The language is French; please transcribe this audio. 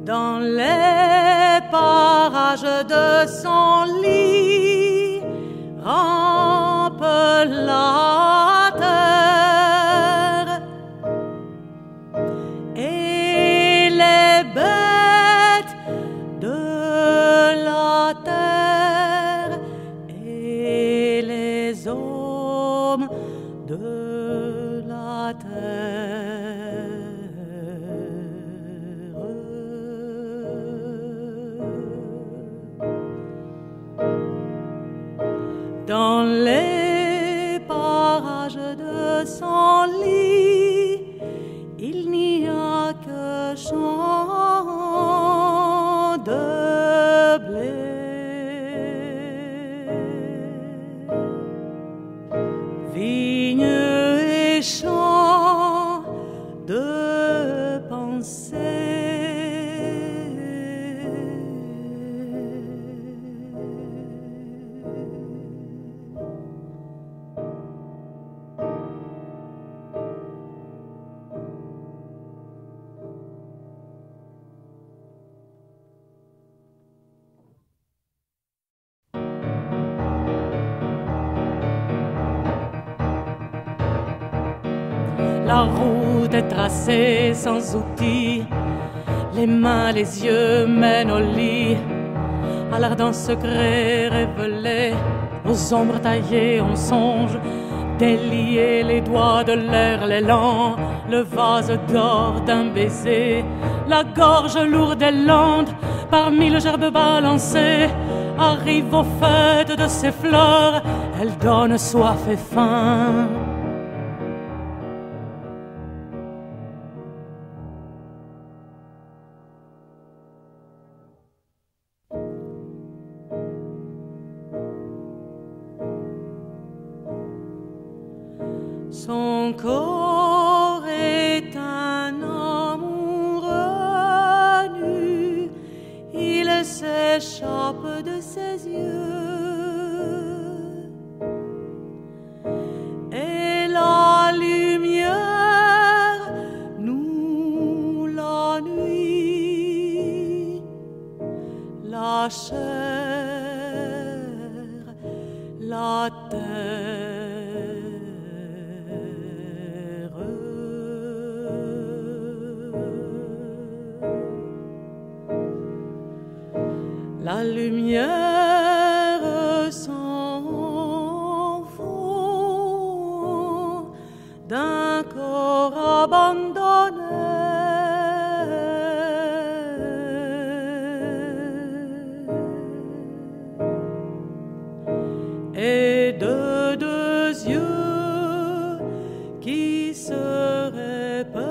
dans les parages de son lit, rampe la terre, et les bêtes de la terre et les hommes de la terre. Dans les parages de son lit, il n'y a que champs de blé, vignes et champs de pensée. La route est tracée sans outils, les mains, les yeux mènent au lit, à l'ardent secret révélé, aux ombres taillées on songe, délier les doigts de l'air, l'élan, le vase d'or d'un baiser, la gorge lourde et lente, parmi le gerbe balancé, arrive aux fêtes de ses fleurs, elle donne soif et faim. Son corps est un amoureux nu, il s'échappe de ses yeux, et la lumière nous la nuit, la chair, la terre. La lumière s'enfond d'un corps abandonné, et de deux yeux qui se répètent.